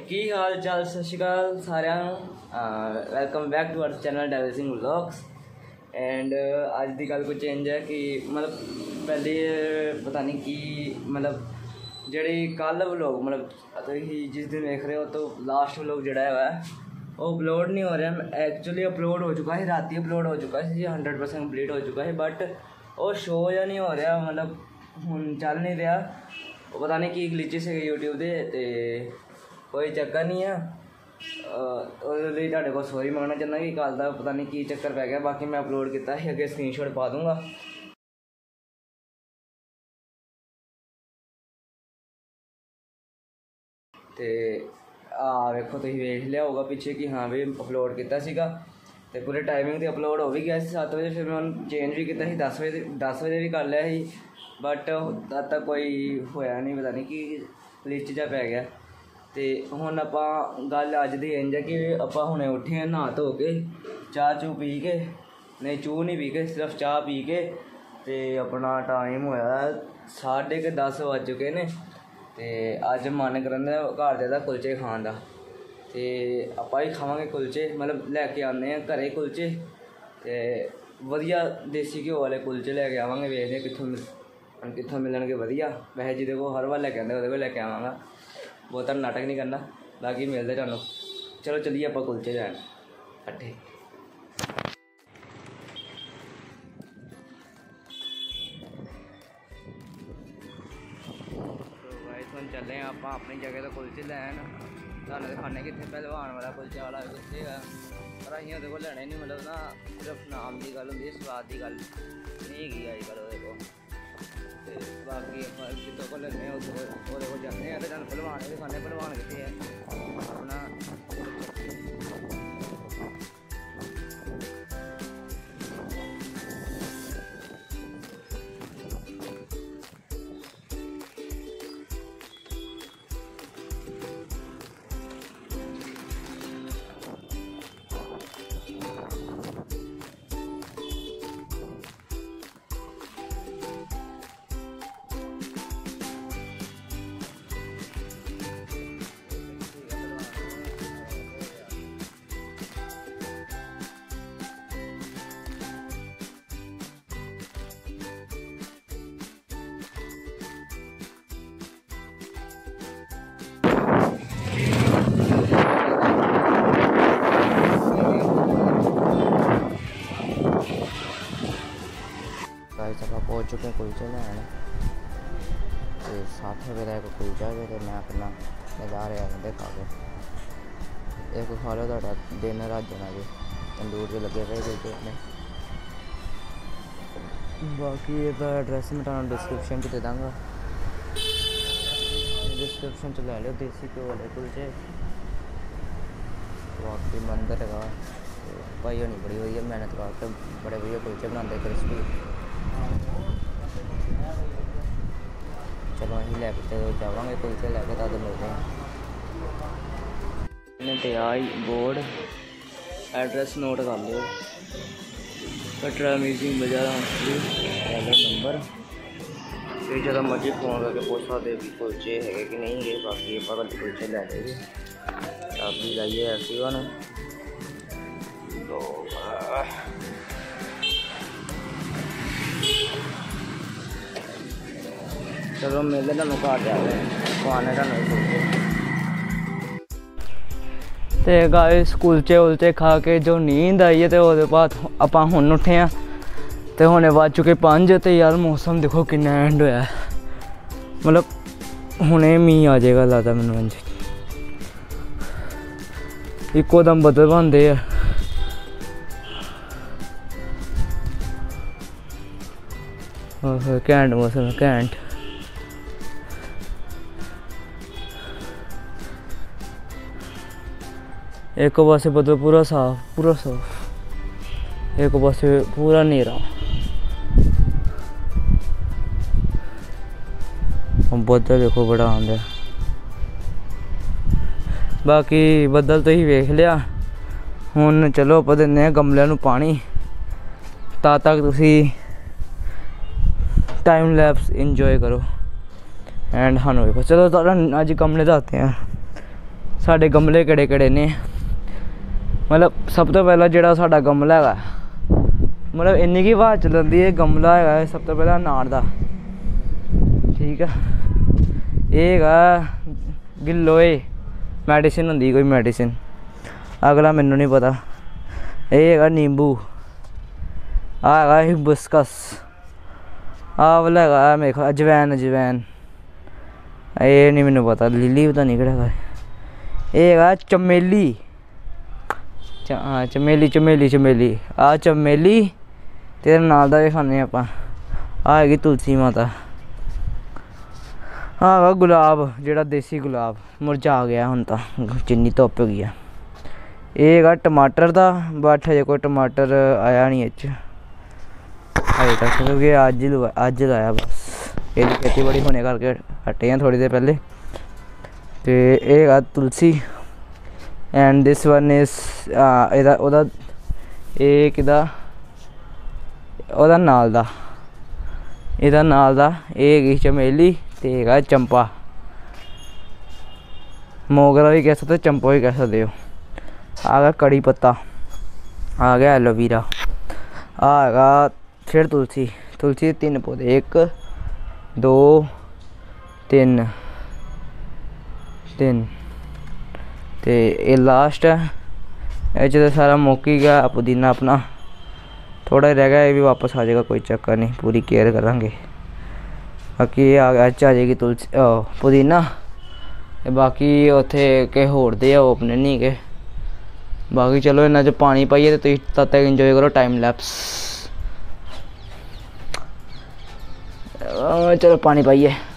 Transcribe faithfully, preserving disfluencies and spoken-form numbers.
की हाल चाल सत श्री अकाल सारिਆਂ ਨੂੰ welcome back to our channel Devil Singh vlogs and अज की गल कुछ चेंज है कि मतलब पहले पता नहीं कि मतलब जेह्ड़ी कल व्लॉग मतलब तुसीं जिस दिन देख रहे हो तो लास्ट व्लॉग जोड़ा है वो अपलोड नहीं हो रहा। एक्चुअली अपलोड हो चुका है, रात अपलोड हो चुका है, हंड्रेड परसेंट कंप्लीट हो चुका है, बट वो शो या नहीं हो रहा, मतलब हुण चल नहीं रहा। पता नहीं की ग्लिचेस है यूट्यूब दे ते कोई चक्कर नहीं है। तुहाडे कोल सॉरी मंगना चाहना कि कल का पता नहीं की चक्कर पै गया। बाकी मैं अपलोड किया है, अगे स्क्रीनशॉट पा दूँगा। तो आ वेखो तुसीं वेख लिया होगा पीछे कि हाँ भी अपलोड किया सीगा ते पूरे टाइमिंग ते अपलोड हो भी गया सत्त बजे। फिर मैं चेंज भी किया दस बजे दस बजे भी कर लिया ही, बट तद तक कोई होया नहीं, पता नहीं कि ग्लिच जा पै गया। तो हुण आपां गल अज दी इंज है कि आपां हुणे उठे हैं नहा धो के चाह चू पी के, नहीं चूह नहीं पी के सिर्फ चाह पी के, ते अपना टाइम होया साढ़े के दस बज चुके ने। ते अज मन करन घर दे दा कुलचे खान दा, ते आपां ही खावांगे कुलचे, मतलब लैके आने घरे कुलचे ते वधिया देसी घ्यो वाले कुलचे लैके आवांगे। वेखदे कित्थों कित्थों मिलणगे वधिया। वैसे जिहदे कोल हर बार लैके आंदे ओहदे कोल लैके आवांगा, बहुता नाटक नहीं करना। बाकी मिलते तुहानूं, चलो चलिए आप कुलचे लैन कट्ठे। तो चले आप अपनी जगह तो कुलचे लैन। तुहानूं दिखाने कित्थे पहलवान वाला कुलचे वाला कुलचे है, पर असीं ओहदे कोल लैणे नहीं, मतलब ना सिर्फ नाम की गल होंदी, स्वाद की गल नहीं हैगी अजकल ओहदे कोल। बाकी जितों को लेने वो जाते हैं तो भलवान भी दिखाने भलवान कितने है अपना। पहुँच चुके हैं कुलचे लैन, तो सठ रुपये का एक कुलचा है। तो मैं अपना नज़ारे आते खा के एक खा लो, तो दिन रज जाना जी। तंदूर से लगे पे कुलचे अपने। बाकी इसका एड्रैस मैं तुहानूं डिस्क्रिप्शन दे दूँगा, डिस्क्रिप्शन च लै लियो देसी घ्यो वाले कुलचे। बाकी मंदिर है भाई होनी बड़ी वधिया मेहनत करके बड़े वधिया कुलचे बनाते क्रिस्पी। चलो अं लैके जावांगे कुलचे लैके, तद मिलते हैं। आई बोर्ड एड्रैस नोट कर लो, कटरा म्यूजियम बाजार नंबर। फिर जो मर्जी फोन करके पूछ सकते भी कुलचे है कि नहीं है। बाकी आप कुलचे लै लेंगे, चाबी लाइए एक्टिवा ने। तो चलो मिलते तुहानूं घर जाके खुआने तुहानूं। तो गाइस कुलचे उलचे खा के जो नींद आई है, तो वो बाद आपां हुण उठे हैं, तो हुणे बज चुके पंज। तो यार मौसम देखो किन्ना एंड होया, मतलब हुणे मींह आ जाएगा लगदा मैनूं। अंज इक्को दम बदल बनदे आ। घैंट मौसम है, घैंट। एक पास बदल पूरा साफ पूरा साफ, एक पास पूरा नीरा। बदल देखो बड़ा आंदा। बाकी बदल तो ही वेख लिया, हुण चलो आप दिन्ने गमलिਆਂ ਨੂੰ पानी, तद तक तुसी टाइम लैप्स इंजॉय करो एंड हाँ देखो। चलो अज गमले दसते हैं साडे गमले किहड़े किहड़े ने। मतलब सब तो पहला जिहड़ा साडा गमला हैगा, मतलब इन्नी की हवा चलती है। गमला है सब तो पहला अनार दा, ठीक है। ये है गिलोए मैडिसिन होंदी कोई मैडिसिन, अगला मैनू नहीं पता। ये है नींबू, आ है हिबिस्कस, आ वाला है मेरे ख्याल अजवैन अजवैन, ये नहीं मैनू पता। लिली पता नहीं केड़ा है। ये है चमेली, हाँ चमेली चमेली चमेली, आ चमेली तेरे नाल दा भी खाने आपां। आ हैगी तुलसी माता। हाँ गुलाब, जेड़ा देसी गुलाब मुरझा गया हुण तां, जिन्नी धुप्प गई है। ये हैगा टमाटर दा, बट हजे कोई टमाटर आया नहीं इच अजे तक, क्योंकि अज ही अज लाया बस। ये खेती बड़ी होने करके हटे हैं थोड़ी देर पहले। तो ये हैगा tulsi and this one is एदा ओदा ये किदा ओदा नाल दा, एदा नाल दा ये हैगी चमेली ते हैगा चंपा। मोगरा भी कह सकते, चंपा भी कह सकते हो। आ गया कड़ी पत्ता, आ गया एलोवीरा, आ हैगा फिर तुलसी। तुलसी तीन पौधे, एक दो तीन तीन ते ये लास्ट है। ये तो सारा मुक ही गया पुदीना अपना, थोड़ा रह गया, ये भी वापस आ जाएगा, कोई चक्कर नहीं, पूरी केयर करांगे। बाकी ये आ गया आ जाएगी तुलसी पुदीना, बाकी उत्थे के होर दे वो अपने नहीं के। बाकी चलो इन्ना च पानी पाइए तो तब तक इंजॉय करो टाइम लैप्स। चलो पानी पाइए।